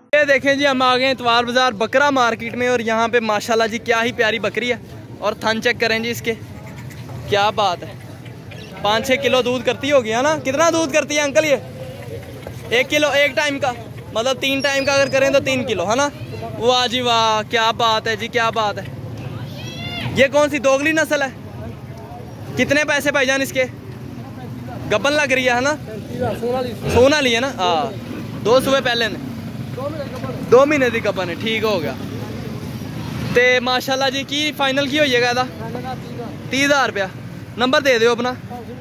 ये देखें जी, हम आ गए इतवार बाजार बकरा मार्केट में और यहाँ पे माशाल्लाह जी क्या ही प्यारी बकरी है। और थन चेक करें जी इसके, क्या बात है। 5-6 किलो दूध करती होगी है ना? कितना दूध करती है अंकल ये? 1 किलो एक टाइम का, मतलब 3 टाइम का अगर करें तो 3 किलो है ना? वाह जी वाह, क्या बात है जी, क्या बात है। ये कौन सी दोगली नस्ल है? कितने पैसे भाईजान इसके? गब्बन लग रही है ना? सोना ली है ना? हाँ, 2 सुबह पहले ने 2 महीने की गब्बन है, ठीक हो गया। तो माशाल्लाह जी की फाइनल की होइएगा ਇਹਦਾ? 30,000 रुपया। नंबर दे दो अपना।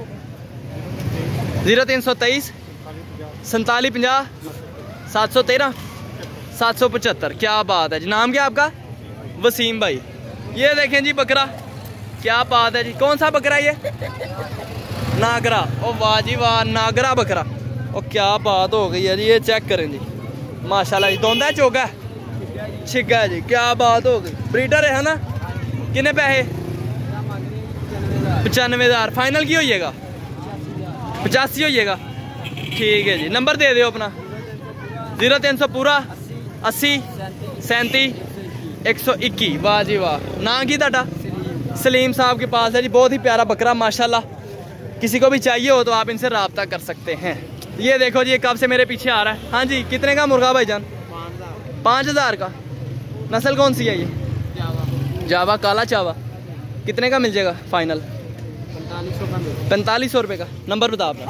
0323 4750 713 775। क्या बात है जी। नाम क्या आपका? वसीम भाई। ये देखें जी बकरा, क्या बात है जी। कौन सा बकरा ये? नागरा। ओ वाह जी वाह, नागरा बकरा। ओ क्या बात हो गई है जी। ये चेक करें जी माशाल्लाह जी। दोंदा चोगा छिगा है जी, क्या बात हो गई। ब्रीडर है ना? कितने पैसे? 95,000। फाइनल की होइएगा? 85 होइएगा, ठीक है जी। नंबर दे दो अपना। 0300 पूरा 80 37 121। वाह जी वाह। नाम की ताड़ा? सलीम साहब के पास है जी। बहुत ही प्यारा बकरा माशाल्लाह। किसी को भी चाहिए हो तो आप इनसे रब्ता कर सकते हैं। ये देखो जी, ये कब से मेरे पीछे आ रहा है। हाँ जी, कितने का मुर्गा भाईजान? 5,000 का। नस्ल कौन सी है ये? जावा, काला चावा। कितने का मिल जाएगा फाइनल? 4500 रुपये का। नंबर बता अपना।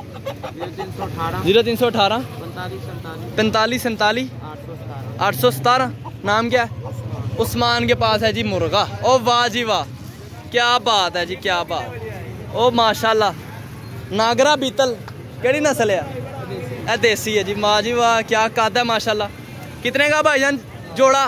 0318 45 47 817। नाम क्या है? उस्मान के पास है जी मुर्गा। ओ वाह जी वाह, क्या बात है जी, क्या बात। ओ माशाल्लाह, नागरा बीतल। केड़ी नस्ल है? देसी है जी। वाह जी वाह, क्या कद है माशाल्लाह। कितने का भाईजान जोड़ा?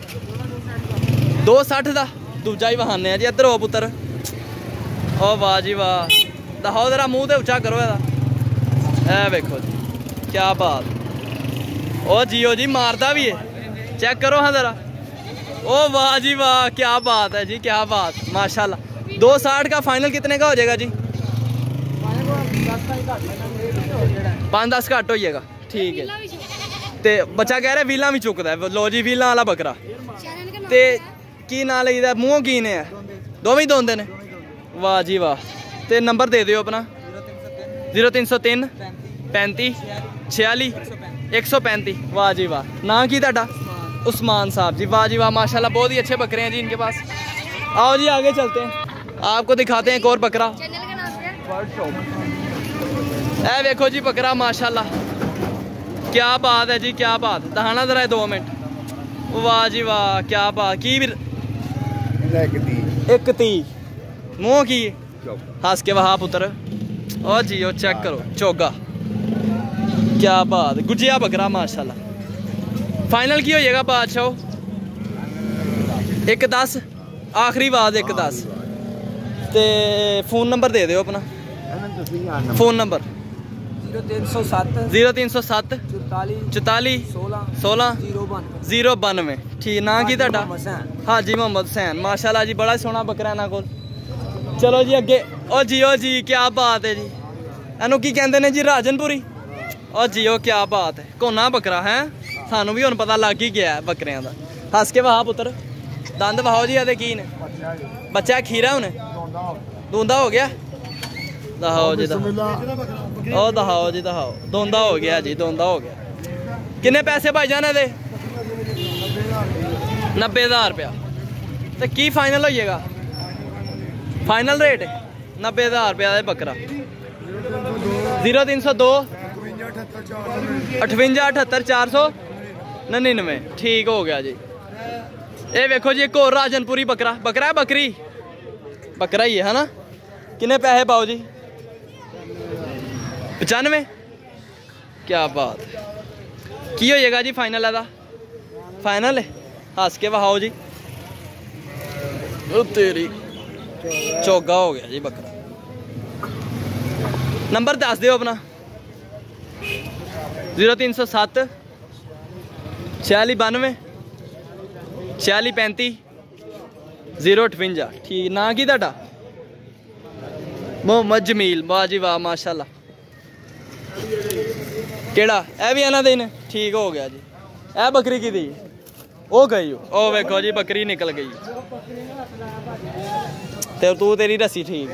260 का। दूजा ही बहाने जी। इधर हो पुत्र। ओ वाह जी वाह, दिखाओ जरा मुँह तो उच्चा करो ਇਹਦਾ। ए वेखो जी, क्या बात। ओ जियो जी, मारदा भी है। चेक करो हाँ जरा। ओ वाह जी वाह, क्या बात है जी, क्या बात माशाल्लाह। 260 का फाइनल कितने का हो जाएगा जी? 5-10 घट होइएगा, ठीक है। ते बच्चा कह रहा है वीला भी चुकता है। लो जी, वीला वाला बकरा। ते की ना लईदा? मूँह की ने? दोवें ही दोंदे ने। वाह जी वाह। ते नंबर दे दो अपना। 0303 35 46 135। वाह जी वाह। नाम की ताड़ा? उस्मान साहब जी। वाह जी वाह, माशाल्लाह बहुत ही अच्छे बकरे हैं जी इनके पास। आओ जी आगे चलते हैं, आपको दिखाते हैं एक और बकरा। ए देखो जी बकरा माशाल्लाह, क्या बात है जी, क्या बात। दहाना जरा 2 मिनट। वाह जी वाह, क्या बात। की भी 130 मुँह की हंस के वहा पुत्र। ओ जी ओ चेक करो चोगा, क्या बात। गुजिया बकरा माशाल्लाह। फाइनल की होइएगा बादशाह? 110 आखिरी बात 110। ते फोन नंबर दे दो अपना। Phone number 0307 44 16 092। ठीक। ना की ताड़ा? हाजी मोहम्मद हुसैन। माशाल्लाह जी, बड़ा सोहना बकरा ना कोल। चलो जी अगे। ओ जी, क्या बात है जी। एनू की कहते हैं जी? राजनपुरी। ओ जी ओ, क्या बात है। कोना बकरा है, सानू भी हुण पता लग ही गया है बकरियां दा। हस के वहा पुत्र। दंद वहाओ जी ਇਹਦੇ की ने? बच्चा खीरा हुणे दूंदा हो गया। दहाओ जी ओ दहाओ जी, दहाओ। दोंदा हो गया जी, दोंदा हो गया। किन्ने पैसे भाईजान ਇਹਦੇ? 90,000 रुपया। तो की फाइनल होइएगा? फाइनल रेट 90,000 रुपया का बकरा। 0302 58 78 499। ठीक हो गया जी। ये देखो जी एक और राजनपुरी बकरा। बकरा है बकरी? बकरा ही है ना? किन्ने पैसे पाओ जी? 95। क्या बात। की होइएगा जी फाइनल है? फाइनल है। हंस के वहाओ जी। तेरी चौगा हो गया जी बकरा। नंबर दस दो अपना। 0307 46 92 46 35 058। ठीक। ना की ताड़ा? मोहम्मद जमील। वाह जी वाह माशाल्लाह। केड़ा? ए भी इन्हां दे ने? ठीक हो गया जी। ए बकरी की दी ओ गई ओ वेखो जी बकरी निकल गई ते तू तेरी रस्सी ठीक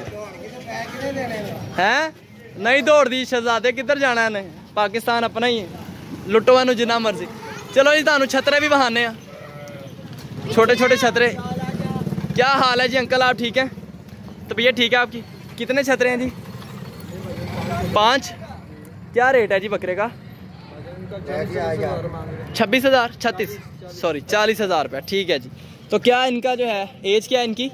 है नहीं दौड़दी शहजादे किधर जाना इन्हें पाकिस्तान अपना ही है लुटो इनू जिन्ना मर्जी। चलो जी तुहानू छतरे भी बहाने छोटे छोटे छतरे। क्या हाल है जी अंकल आप ठीक हैं तबीयत ठीक है आपकी? कितने छतरे हैं जी? 5। क्या रेट है जी बकरे का? 26,000 36 सॉरी 40,000 रुपया ठीक है जी। तो क्या इनका जो है एज क्या है इनकी?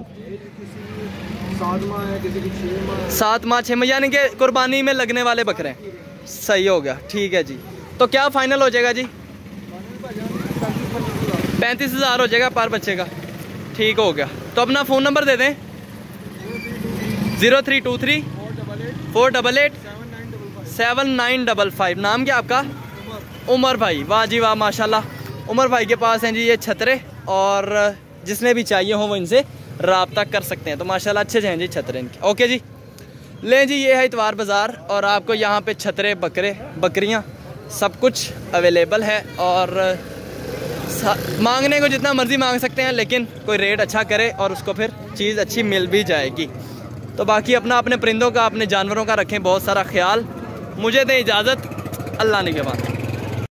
7 माह है किसी की 6 माह 7 माह 6 माह यानी कि कुर्बानी में लगने वाले बकरे हैं। सही हो गया ठीक है जी। तो क्या फाइनल हो जाएगा जी? 35,000 हो जाएगा पर बच्चे का। ठीक हो गया। तो अपना फ़ोन नंबर दे दें 0323 488 7955। नाम क्या आपका? उमर भाई। वाह जी वाह माशाल्लाह। उमर भाई के पास हैं जी ये छतरे और जिसने भी चाहिए हो वो इनसे राब्ता कर सकते हैं। तो माशाल्लाह अच्छे से हैं जी छतरे इनके। ओके जी लें जी ये है इतवार बाज़ार और आपको यहाँ पे छतरे बकरे बकरियाँ सब कुछ अवेलेबल है और मांगने को जितना मर्ज़ी मांग सकते हैं लेकिन कोई रेट अच्छा करे और उसको फिर चीज़ अच्छी मिल भी जाएगी। तो बाकी अपना अपने परिंदों का अपने जानवरों का रखें बहुत सारा ख्याल। मुझे दें इजाज़त। अल्लाह निगहबान।